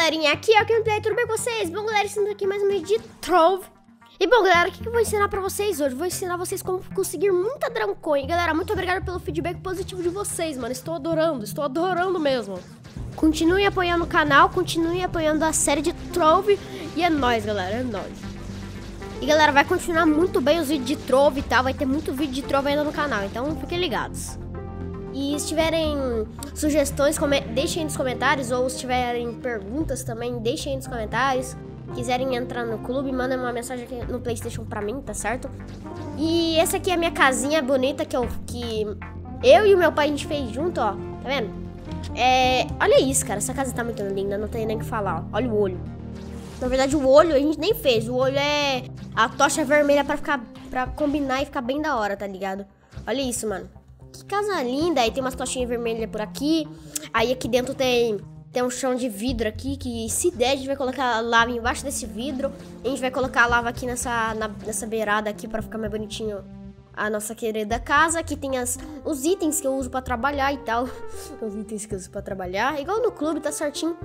galerinha, aqui é o Gameplay, tudo bem com vocês? Bom, galera, estamos aqui mais um vídeo de Trove. E bom, galera, o que eu vou ensinar pra vocês hoje? Vou ensinar vocês como conseguir muita Dragon Coin. Galera, muito obrigado pelo feedback positivo de vocês, mano. Estou adorando mesmo. Continuem apoiando o canal, continuem apoiando a série de Trove. E é nóis, galera, é nóis. E galera, vai continuar muito bem os vídeos de Trove e tal. Vai ter muito vídeo de Trove ainda no canal, então fiquem ligados. E se tiverem sugestões, deixem aí nos comentários. Ou se tiverem perguntas também, deixem aí nos comentários. Quiserem entrar no clube, mandem uma mensagem aqui no PlayStation pra mim, tá certo? E essa aqui é a minha casinha bonita que eu e o meu pai a gente fez junto, ó. Tá vendo? Olha isso, cara. Essa casa tá muito linda, não tem nem o que falar, ó. Olha o olho. Na verdade, o olho a gente nem fez. O olho é a tocha vermelha pra combinar e ficar bem da hora, tá ligado? Olha isso, mano. Que casa linda. Aí tem umas tochinhas vermelhas por aqui. Aí aqui dentro tem um chão de vidro aqui, que se der a gente vai colocar lava embaixo desse vidro. A gente vai colocar a lava aqui nessa beirada aqui pra ficar mais bonitinho a nossa querida casa. Aqui tem os itens que eu uso pra trabalhar e tal. Os itens que eu uso pra trabalhar. Igual no clube, tá certinho.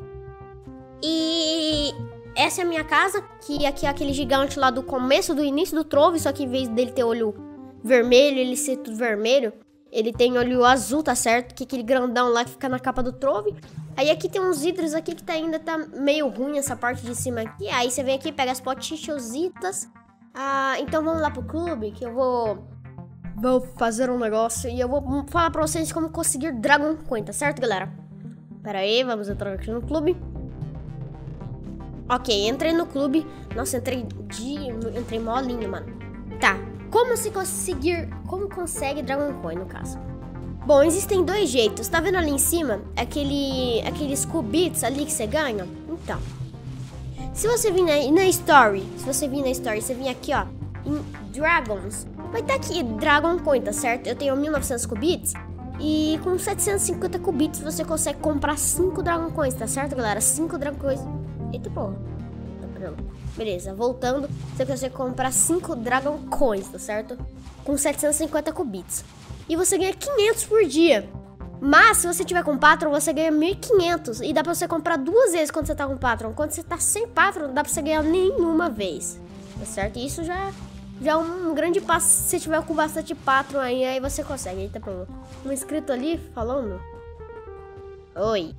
E essa é a minha casa, que aqui é aquele gigante lá do começo, do início do Trove. Só que em vez dele ter olho vermelho, ele ser tudo vermelho, ele tem olho azul, tá certo? Que é aquele grandão lá que fica na capa do Trove. Aí aqui tem uns vidros aqui que ainda tá meio ruim essa parte de cima aqui. Aí você vem aqui, pega as potichositas. Então vamos lá pro clube, que eu vou fazer um negócio. E eu vou falar pra vocês como conseguir Dragon Coin, tá certo, galera? Pera aí, vamos entrar aqui no clube. Ok, entrei no clube. Nossa, entrei mó lindo, mano. Tá, como consegue Dragon Coin, no caso? Bom, existem dois jeitos. Tá vendo ali em cima? Aqueles cubitos ali que você ganha? Então, se você vir na Story, você vir aqui, ó, em Dragons, vai estar aqui Dragon Coin, tá certo? Eu tenho 1900 cubitos e com 750 cubitos você consegue comprar 5 Dragon Coins, tá certo, galera? 5 Dragon Coins. Eita, porra. Beleza, voltando, você consegue comprar 5 Dragon Coins, tá certo? Com 750 cubitos. E você ganha 500 por dia. Mas se você tiver com Patreon, você ganha 1500. E dá pra você comprar 2 vezes quando você tá com Patreon. Quando você tá sem Patreon, dá pra você ganhar nenhuma vez. Tá certo? E isso já é um grande passo. Se você tiver com bastante Patreon aí você consegue. Eita, pronto. Um inscrito ali falando. Oi.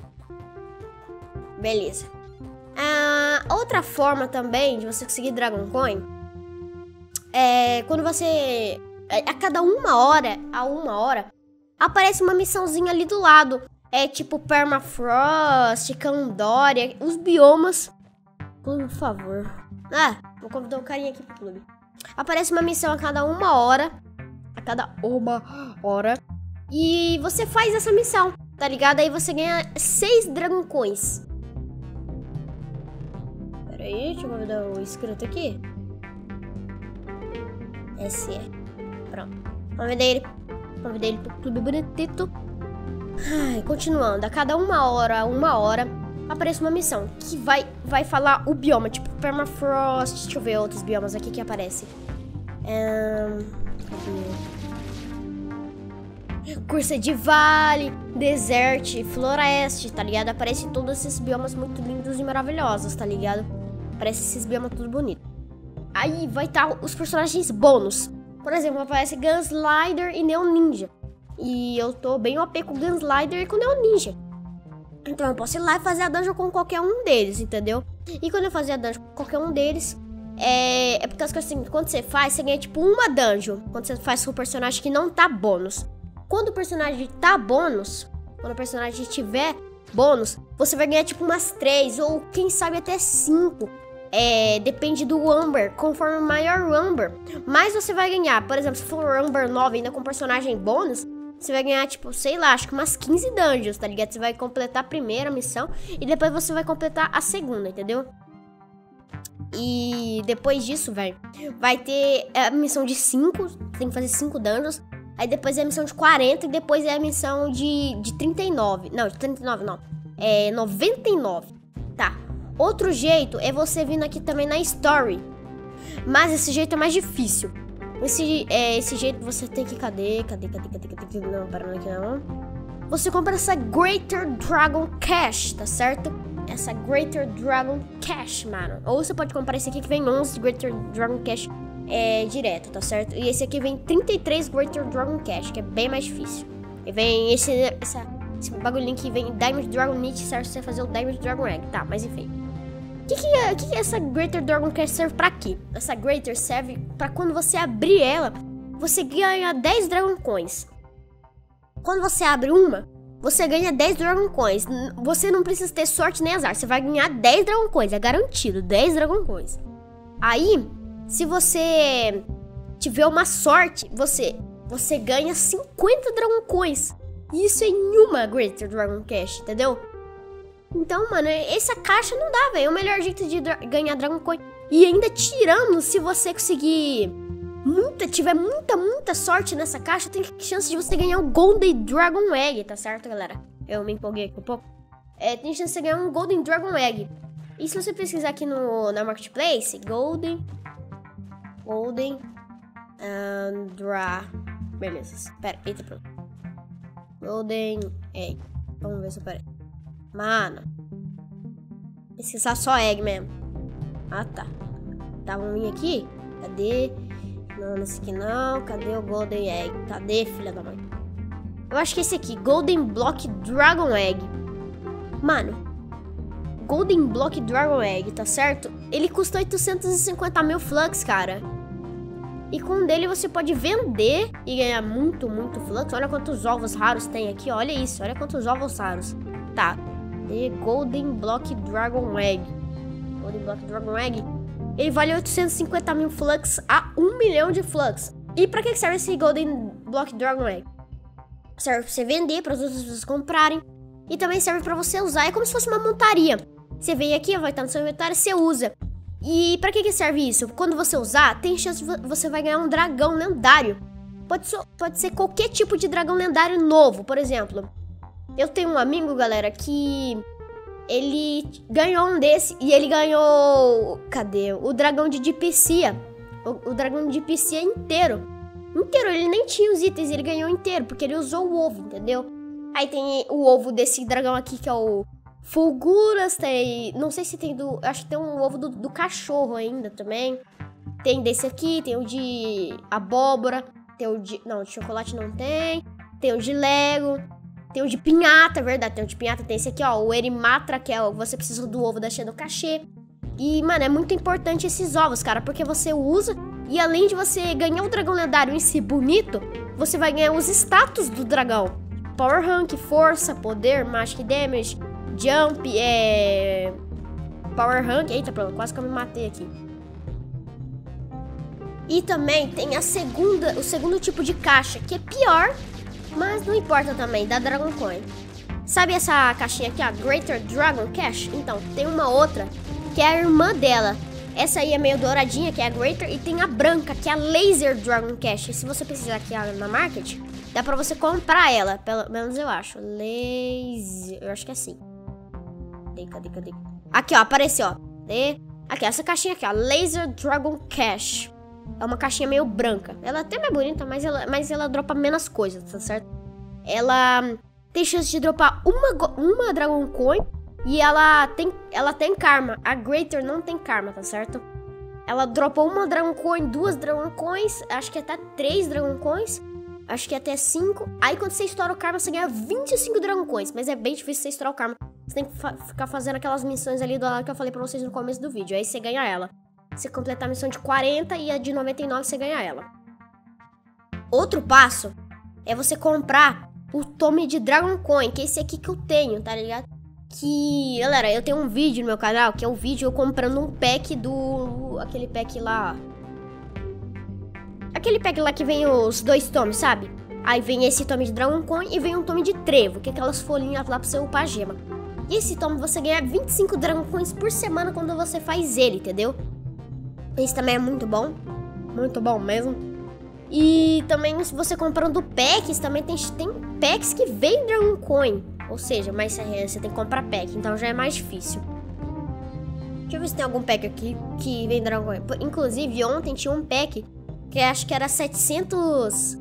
Beleza. Outra forma também de você conseguir Dragon Coin é quando você... A cada uma hora, aparece uma missãozinha ali do lado. É tipo Permafrost, Candoria, os biomas. Por favor. Vou convidar um carinha aqui pro clube. Aparece uma missão a cada uma hora. E você faz essa missão, tá ligado? Aí você ganha 6 Dragon Coins. Pera aí, deixa eu convidar o inscrito aqui. Pronto. Convidei ele pro clube bonitito. Continuando. A cada uma hora, aparece uma missão que vai falar o bioma, tipo Permafrost. Deixa eu ver outros biomas aqui que aparecem. Cursa de Vale, Desert, Floreste, tá ligado? Aparecem todos esses biomas muito lindos e maravilhosos, tá ligado? Aparece esses biomas tudo bonito. Aí vai estar os personagens bônus. Por exemplo, aparece Gunslider e Neon Ninja. E eu tô bem OP com Gunslider e com Neon Ninja. Então eu posso ir lá e fazer a dungeon com qualquer um deles, entendeu? E quando eu fazer a dungeon com qualquer um deles, é por causa que assim, quando você faz, você ganha tipo uma dungeon. Quando você faz com o personagem que não tá bônus. Quando o personagem tá bônus, quando o personagem tiver bônus, você vai ganhar tipo umas 3 ou quem sabe até 5. Depende do Umber. Conforme maior o Umber, mais você vai ganhar. Por exemplo, se for o Umber 9 ainda com personagem bônus, você vai ganhar, tipo, sei lá, acho que umas 15 dungeons, tá ligado? Você vai completar a primeira missão e depois você vai completar a segunda, entendeu? E depois disso, velho, vai ter a missão de 5, tem que fazer 5 dungeons. Aí depois é a missão de 40 e depois é a missão de 39. Não, de 39 não. 99. Tá. Outro jeito é você vindo aqui também na Story. Mas esse jeito é mais difícil. Esse jeito você tem que... Cadê? Não, para aqui não. Você compra essa Greater Dragon Cash, tá certo? essa Greater Dragon Cash, mano. Ou você pode comprar esse aqui que vem 11 Greater Dragon Cash direto, tá certo? E esse aqui vem 33 Greater Dragon Cash, que é bem mais difícil. E vem esse bagulhinho que vem Diamond Dragon Meat, serve pra você fazer o Diamond Dragon Egg. Tá, mas enfim. O que essa Greater Dragon Cash serve pra quê? Essa Greater serve pra quando você abrir ela, você ganha 10 Dragon Coins. Quando você abre uma, você ganha 10 Dragon Coins. Você não precisa ter sorte nem azar. Você vai ganhar 10 Dragon Coins. É garantido, 10 Dragon Coins. Aí, se você tiver uma sorte, você ganha 50 Dragon Coins. Isso em uma Greater Dragon Cash, entendeu? Então, mano, essa caixa não dá, velho. É o melhor jeito de ganhar Dragon Coin. E ainda tirando, se você conseguir tiver muita sorte nessa caixa, tem chance de você ganhar um Golden Dragon Egg, tá certo, galera? Eu me empolguei aqui um pouco. Tem chance de você ganhar um Golden Dragon Egg. E se você pesquisar aqui na Marketplace, Golden beleza, espera, eita, pronto. Golden Egg. Vamos ver se aparece. Mano, pesquisar só egg mesmo. Ah, tá. Tá um vir aqui. Cadê? Não, esse aqui não. Cadê o Golden Egg? Cadê, filha da mãe? Eu acho que esse aqui, Golden Block Dragon Egg. Mano, Golden Block Dragon Egg, tá certo? Ele custa 850 mil flux, cara. E com um dele você pode vender e ganhar muito flux. Olha quantos ovos raros tem aqui, olha isso. Olha quantos ovos raros. Tá. The Golden Block Dragon Egg. Golden Block Dragon Egg. Ele vale 850 mil flux a 1 milhão de flux. E pra que serve esse Golden Block Dragon Egg? Serve pra você vender, para as outras pessoas comprarem. E também serve pra você usar. É como se fosse uma montaria. Você vem aqui, vai estar no seu inventário, você usa. E pra que serve isso? Quando você usar, tem chance de você vai ganhar um dragão lendário. Pode ser qualquer tipo de dragão lendário novo. Por exemplo, eu tenho um amigo, galera, que ele ganhou um desse e ele ganhou... Cadê? O dragão de Dipicia. O dragão de Dipicia inteiro. Inteiro, ele nem tinha os itens, ele ganhou inteiro, porque ele usou o ovo, entendeu? Aí tem o ovo desse dragão aqui, que é o Fulguras, tem... Não sei se tem do... Acho que tem um ovo do cachorro ainda também. Tem desse aqui, tem o de abóbora, tem o de... Não, de chocolate não tem. Tem o de Lego, tem o de pinhata, é verdade, tem o de pinhata. Tem esse aqui, ó, o Erimatra, que é você precisa do ovo da Xenocachê. E, mano, é muito importante esses ovos, cara, porque você usa... E além de você ganhar o dragão lendário em si bonito, você vai ganhar os status do dragão. Power Rank, Força, Poder, Magic Damage, Jump, Power Rank. Eita, pronto, quase que eu me matei aqui. E também tem o segundo tipo de caixa, que é pior, mas não importa também, da Dragon Coin. Sabe essa caixinha aqui, a Greater Dragon Cash? Então, tem uma outra, que é a irmã dela. Essa aí é meio douradinha, que é a Greater, e tem a branca, que é a Laser Dragon Cash. E se você precisar aqui na Market, dá pra você comprar ela, pelo menos eu acho. Laser, eu acho que é assim. Cadê? Aqui, ó, apareceu, ó. Aqui, essa caixinha aqui, ó, Laser Dragon Cash. É uma caixinha meio branca. Ela é até mais bonita, mas ela dropa menos coisas, tá certo? Ela tem chance de dropar uma Dragon Coin. E ela tem karma. A Greater não tem karma, tá certo? Ela dropa uma Dragon Coin, 2 Dragon Coins, acho que até 3 Dragon Coins, acho que até 5. Aí quando você estoura o karma, você ganha 25 Dragon Coins. Mas é bem difícil você estourar o karma. Você tem que ficar fazendo aquelas missões ali do lado que eu falei pra vocês no começo do vídeo. Aí você ganha ela. Você completar a missão de 40 e a de 99 você ganha ela. Outro passo é você comprar o tome de Dragon Coin, que é esse aqui que eu tenho, tá ligado? Que, galera, eu tenho um vídeo no meu canal, que é o vídeo eu comprando um pack aquele pack lá. Aquele pack lá que vem os 2 tomes, sabe? Aí vem esse tome de Dragon Coin e vem um tome de Trevo, que é aquelas folhinhas lá pra você upar gema. E esse tome você ganha 25 Dragon Coins por semana quando você faz ele, entendeu? Esse também é muito bom mesmo. E também, se você comprando packs, também tem packs que vem Dragon Coin. Ou seja, mas você tem que comprar pack, então já é mais difícil. Deixa eu ver se tem algum pack aqui que vem Dragon Coin. Inclusive, ontem tinha um pack que acho que era 700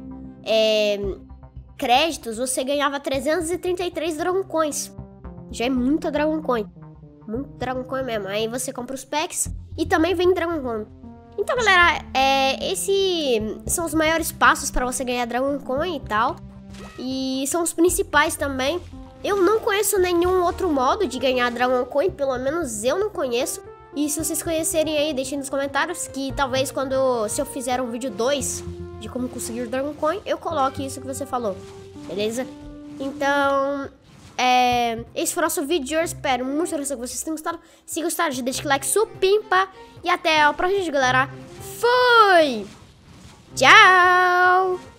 créditos, você ganhava 333 Dragon Coins. Já é muita Dragon Coin. Muito Dragon Coin mesmo. Aí você compra os packs e também vem Dragon Coin. Então, galera, esses são os maiores passos pra você ganhar Dragon Coin e tal. E são os principais também. Eu não conheço nenhum outro modo de ganhar Dragon Coin, pelo menos eu não conheço. E se vocês conhecerem aí, deixem nos comentários que talvez se eu fizer um vídeo 2 de como conseguir Dragon Coin, eu coloque isso que você falou, beleza? Então, esse foi o nosso vídeo de hoje. Espero muito que vocês tenham gostado. Se gostaram, deixa o like supimpa. E até o próximo vídeo, galera. Fui! Tchau!